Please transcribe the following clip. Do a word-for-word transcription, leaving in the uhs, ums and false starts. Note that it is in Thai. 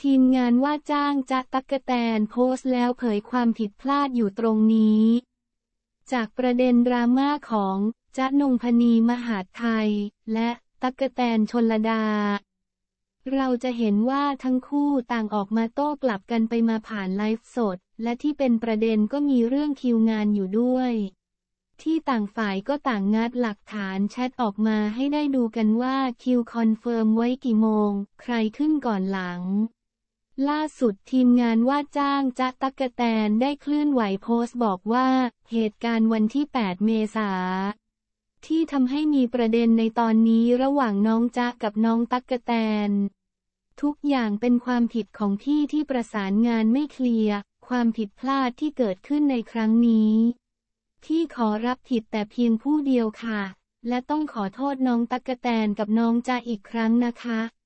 ทีมงานว่าจ้างจ๊ะตั๊กแตนโพสต์แล้วเผยความผิดพลาดอยู่ตรงนี้ จากประเด็นดราม่าของจ๊ะนงพนีมหาดไทยและตั๊กแตนชลดาเราจะเห็นว่าทั้งคู่ต่างออกมาโต้กลับกันไปมาผ่านไลฟ์สดและที่เป็นประเด็นก็มีเรื่องคิวงานอยู่ด้วยที่ต่างฝ่ายก็ต่างงัดหลักฐานแชทออกมาให้ได้ดูกันว่าคิวคอนเฟิร์มไว้กี่โมงใครขึ้นก่อนหลังล่าสุดทีมงานว่าจ้างจ๊ะตั๊กแตนได้เคลื่อนไหวโพสต์บอกว่าเหตุการณ์วันที่แปดเมษายนที่ทำให้มีประเด็นในตอนนี้ระหว่างน้องจ๊ะกับน้องตั๊กแตนทุกอย่างเป็นความผิดของพี่ที่ประสานงานไม่เคลียร์ความผิดพลาดที่เกิดขึ้นในครั้งนี้พี่ขอรับผิดแต่เพียงผู้เดียวค่ะและต้องขอโทษน้องตั๊กแตนกับน้องจ๊ะอีกครั้งนะคะ